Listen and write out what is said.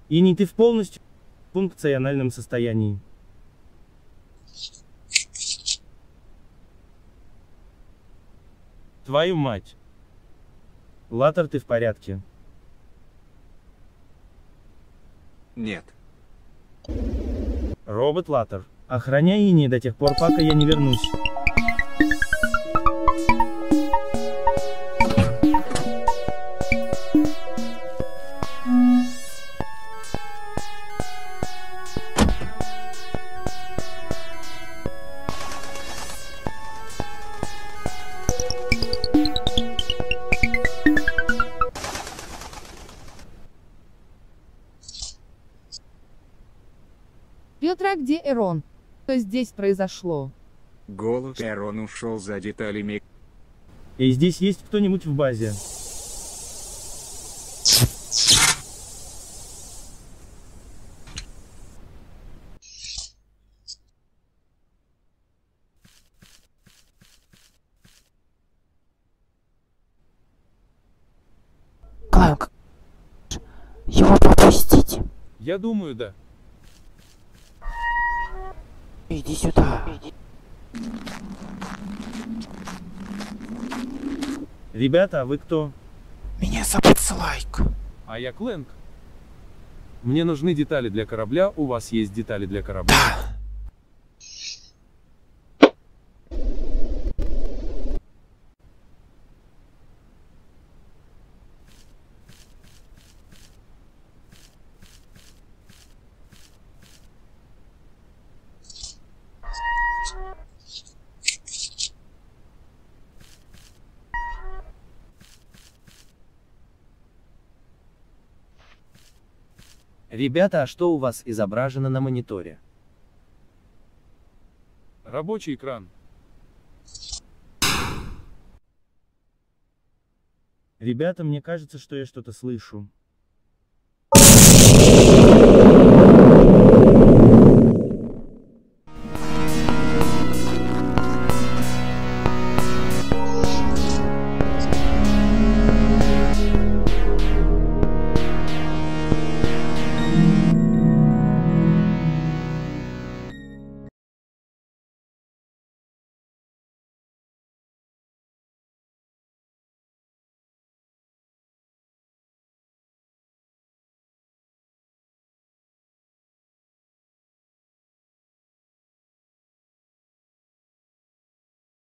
И не ты в полностью функциональном состоянии. Твою мать. Латер, ты в порядке? Нет. Робот Латер, охраняй Ини до тех пор, пока я не вернусь. Петр, а где Эрон? Что здесь произошло? Голос Эрон ушел за деталями. И здесь есть кто-нибудь в базе? Как? Его пропустить? Я думаю, да. Иди сюда. Ребята, а вы кто? Меня зовут Слайк. А я Клэнк. Мне нужны детали для корабля, у вас есть детали для корабля? Да. Ребята, а что у вас изображено на мониторе? Рабочий экран. Ребята, мне кажется, что я что-то слышу.